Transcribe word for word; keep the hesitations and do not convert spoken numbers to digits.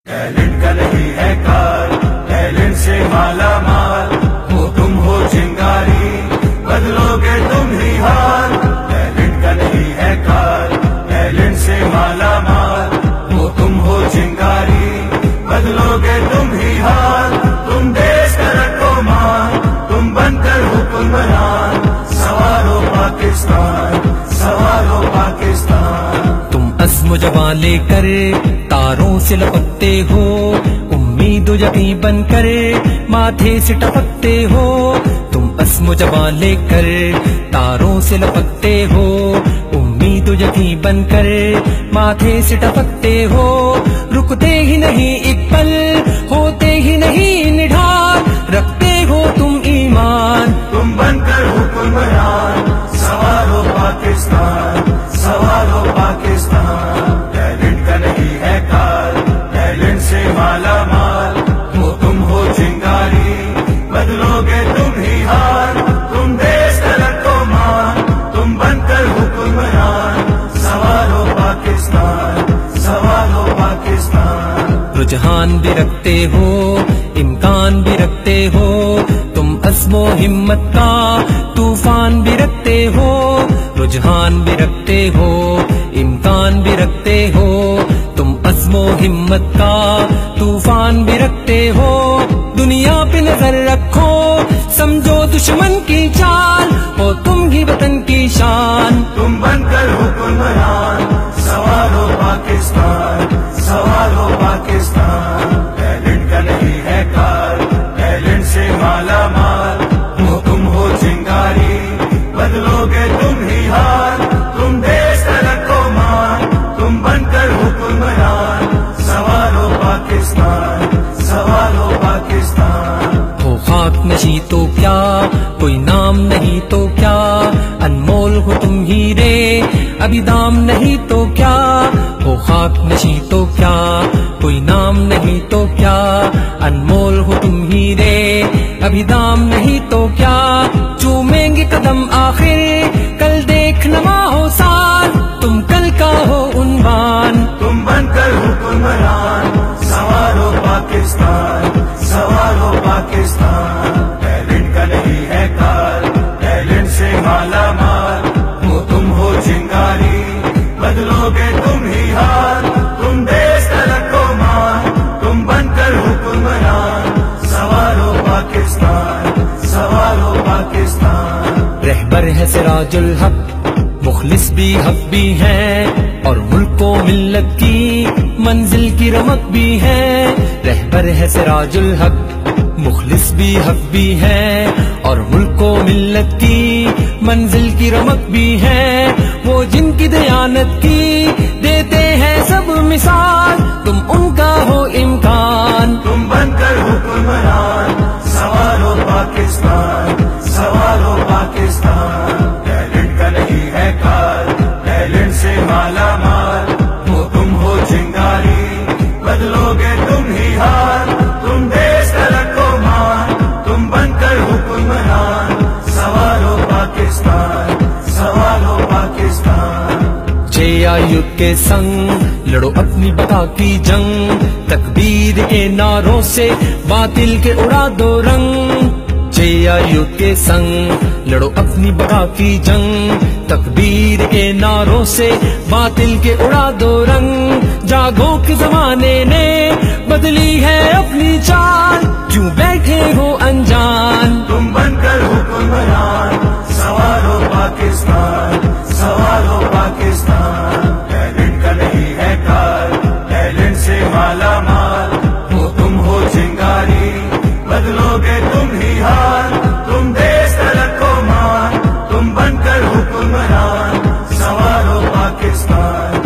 Talent کا نہیں ہے کار، ٹیلنٹ سے مالا مال، وہ تم ہو چنگاری، بدلو گے تم ہی حال۔ ٹیلنٹ کا نہیں ہے کار، ٹیلنٹ سے مالا مال، وہ تم ہو چنگاری، بدلو گے تم ہی حال۔ تم دیش کا رکھو مان، تم بن کر حکمران، سوارو پاکستان، سوارو پاکستان۔ تم عزم و جواں لے کر تاروں سے لپکتے ہو، امید و یقین بن کر ماتھے سے ٹپکتے ہو۔ تم عزم و جواں لے کر تاروں سے لپکتے ہو، امید و یقین بن کر ماتھے سے ٹپکتے ہو۔ رکتے ہی نہیں ایک پل، ہوتے ہی نہیں نڈھال، رکھتے ہو تم ایمان، تم بن کر حکمران، سوارو پاکستان، سوارو پاکستان۔ ٹیلنٹ کا نہیں ہے کار، ٹیلنٹ سے مالا مال، وہ تم ہو چنگاری، بدلو گے تم ہی حال۔ تم دیش کا رکھو مان، تم بن کر حکمران، سوارو پاکستان، سوارو پاکستان۔ رجحان بھی رکھتے ہو، امکان بھی رکھتے ہو، تم عزم و ہمت کا طوفان بھی رکھتے ہو۔ رجحان بھی رکھتے ہو، امکان بھی رکھتے ہو، تم عزم و ہمت کا طوفان بھی رکھتے ہو۔ دنیا پہ نظر رکھو، سمجھو دشمن کی چال، ہو تم ہی وطن کی شان، تم بن کر حکمران، سوارو پاکستان، سوارو پاکستان۔ ٹیلنٹ کا نہیں ہے کار، ٹیلنٹ سے مالا مال، وہ تم ہو چنگاری، بدلو گے تم ہی حال۔ تم دیش کا رکھو مان، تم بن کر حکمران، سوارو پاکستان، سوارو پاکستان۔ ہو خاک نشی تو کیا، کوئی نام نہیں تو کیا، انمول ہو تم ہیرے، ابھی دام نہیں تو کیا۔ ہو خاک نشی تو کیا، کوئی نام نہیں تو کیا، انمول ہو تم ہیرے، ابھی دام نہیں تو کیا۔ چومیں گے قدم آخر، کل دیکھنا ماہو سال، تم کل کا ہو عنوان، تم بن کر حکمران، سوارو پاکستان، سوارو پاکستان۔ ٹیلنٹ کا نہیں ہے کار، ٹیلنٹ سے مالا مال، وہ تم ہو چنگاری، بدلو گے تم ہی حال۔ تم دیش کا رکھو مان، تم بن کر حکمران، سوارو پاکستان، سوارو پاکستان۔ رہبر ہے سراج الحق، مخلص بھی حق بھی ہے، اور ملک و ملت کی منزل کی رمق بھی ہے۔ رہبر ہے سراج الحق، مخلص بھی حق بھی ہے، اور ملک و ملت کی منزل کی رمق بھی ہے۔ وہ جن کی دیانت کی دیتے ہیں سب مثال، تم ان کا ہو امکان، تم بن کر حکمران، سوارو پاکستان، سوارو پاکستان۔ ٹیلنٹ کا نہیں ہے کار، ٹیلنٹ سے مالا مال، وہ تم ہو چنگاری، بدلو گے تم ہی حال۔ تم دیش کا رکھو مان، تم بن کر حکمران، سوارو پاکستان، سوارو پاکستان۔ جے آئی یو کے سنگ لڑو اپنی بقا کی جنگ، تکبیر کے نعروں سے باطل کے اڑا دو رنگ۔ جے آئی یو کے سنگ لڑو اپنی بقا کی جنگ، تکبیر کے نعروں سے باطل کے اڑا دو رنگ۔ جاگو کے زمانے نے بدلی ہے اپنی چال، کیوں بیٹھے ہو انجان، تم بن کر حکمران، سوارو پاکستان، سوارو پاکستان۔ ٹیلنٹ کا نہیں ہے کار، ٹیلنٹ سے مالا مال، وہ تم ہو چنگاری، بدلو گے تم ہی حال۔ تم دیش کا رکھو مان، تم بن کر حکمران، سوارو پاکستان،